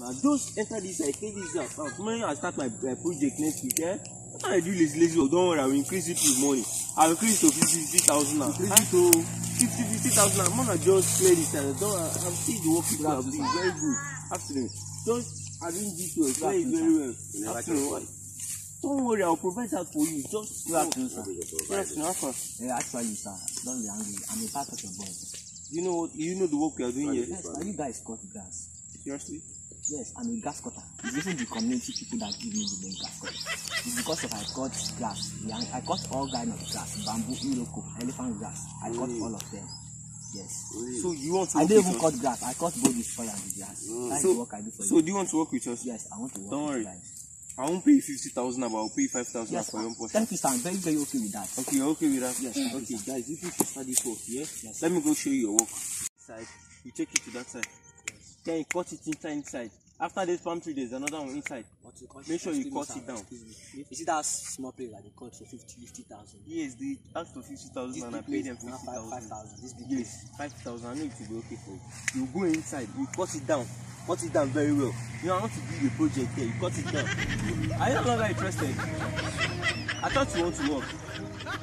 I just enter this I pay this account. Tomorrow I start my project next week. What I do lazy? Oh, don't worry, I will increase it with money. I will increase to 50,000 now. Increase it to 50,000 now. I'm gonna just clear this time. I'm still the work people have been very good. Afternoon. Just arrange this well, clear it very well. Afternoon. Don't worry, I'll provide that for you. Just good afternoon, sir. Good afternoon, yeah, actually, sir, don't be angry. I'm a part of your boy. You know the work we are doing here? Yes, you guys cut grass. Seriously? Yes, I'm a grass cutter. It's even the community people that give me the name grass cutter. It's because of I cut grass. I cut all kinds of grass, bamboo, iroko, elephant grass. I cut all of them. Yes. So you want to I work don't with even us? cut grass. I cut both the soil and the grass. That's the work I do for you. So do you want to work with us? Yes, I want to work Don't with worry. you guys. I won't pay you 50,000, but I'll pay you 5,000 Yes, for your own portion. thank you, sir. I'm very, very okay with that. Okay, you're okay with that? Yes. Okay, guys, if you should start this work, yes? Let me go show you your work. Side, you take it to that side. Yes. Then you cut it inside. After this palm tree, there's another one inside. Make sure you cut it down. You see that small place that they cut for 50,000? Yes, they asked for 50,000 and I paid them 50,000. 5,000. This big yes, 5,000. I know it will be okay for you. You go inside, you cut it down. Cut it down very well. I want to do the project here. You cut it down. Are you no longer interested? I thought you want to work.